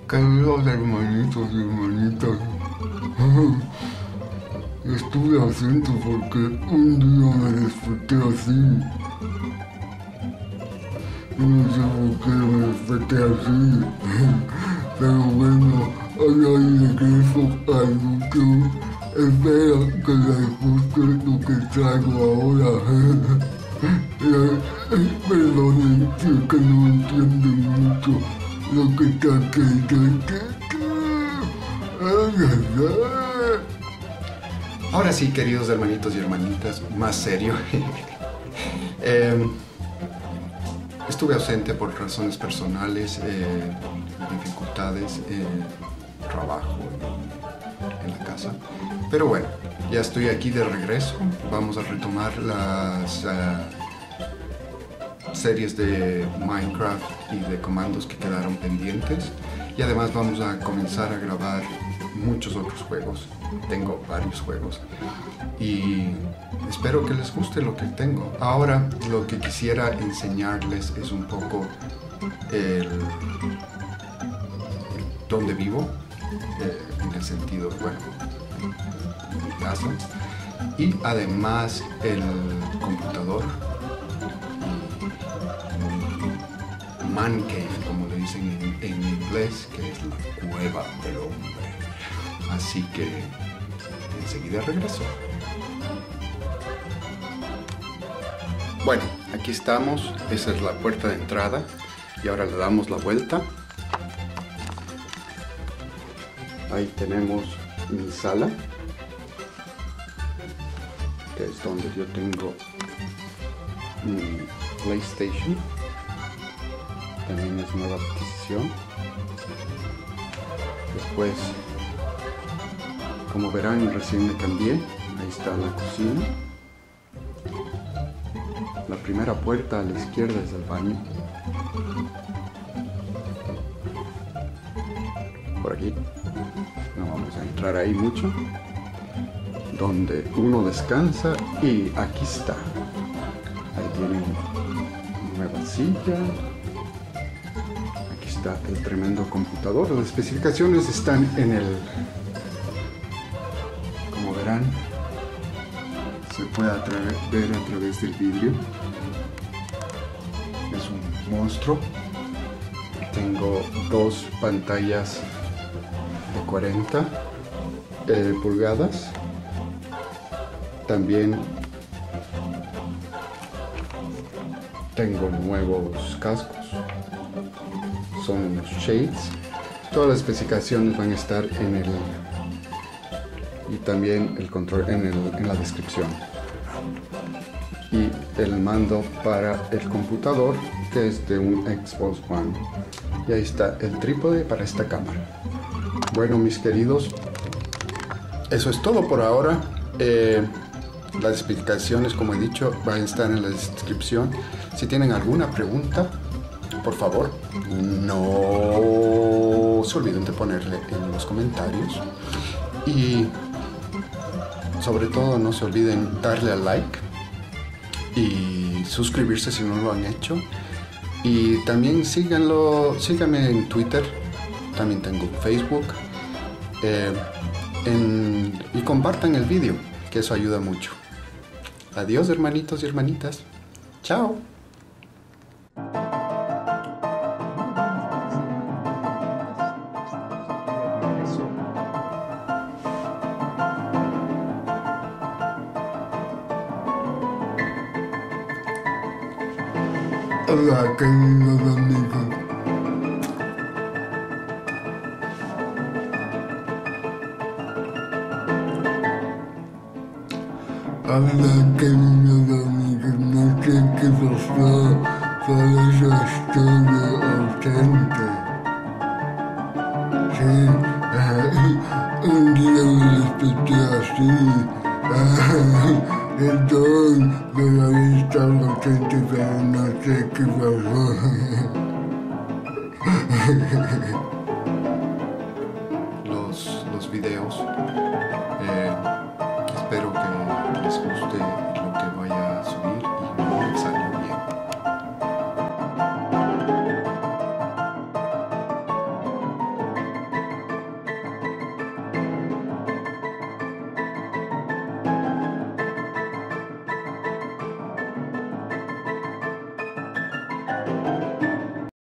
Queridos hermanitos y hermanitas, estuve ausente porque un día me desperté así. No sé por qué me desperté así, pero bueno, ahora regreso al núcleo. Espera que les guste lo que traigo ahora. Perdonen si es que no entienden mucho lo que está queriendo. Ahora sí, queridos hermanitos y hermanitas, más serio. Estuve ausente por razones personales, dificultades, trabajo en la casa. Pero bueno, ya estoy aquí de regreso. Vamos a retomar las series de Minecraft y de comandos que quedaron pendientes. Y además vamos a comenzar a grabar muchos otros juegos. Tengo varios juegos y espero que les guste lo que tengo. Ahora lo que quisiera enseñarles es un poco dónde vivo, en el sentido, bueno, mi casa, y además el computador, man cave, como le dicen en inglés, que es la cueva del hombre. Así que enseguida regreso. Bueno, aquí estamos. Esa es la puerta de entrada. Y ahora le damos la vuelta. Ahí tenemos mi sala, que es donde yo tengo mi PlayStation. También es nueva adquisición. Después, como verán, recién me cambié. Ahí está la cocina. La primera puerta a la izquierda es el baño. Por aquí. No vamos a entrar ahí mucho. Donde uno descansa. Y aquí está. Ahí tienen nueva silla. Aquí está el tremendo computador. Las especificaciones están en el... Como verán, se puede ver a través del vidrio. Es un monstruo. Tengo dos pantallas de 40 pulgadas. También tengo nuevos cascos. Son unos shades. Todas las especificaciones van a estar en el... y también el control en la descripción. Y el mando para el computador, que es de un Xbox One. Y ahí está el trípode para esta cámara. Bueno, mis queridos, eso es todo por ahora. Las especificaciones, como he dicho, van a estar en la descripción. Si tienen alguna pregunta, por favor, no se olviden de ponerle en los comentarios. Y sobre todo no se olviden darle al like y suscribirse si no lo han hecho. Y también síganme en Twitter, también tengo Facebook. Y compartan el vídeo, que eso ayuda mucho. Adiós, hermanitos y hermanitas. Chao. Hola, queridos amigos. Hola, queridos amigos. No sé qué pasó con esa historia ausente. Sí, un día me desperté así. Entonces, debe estar ausente, pero no sé qué pasó.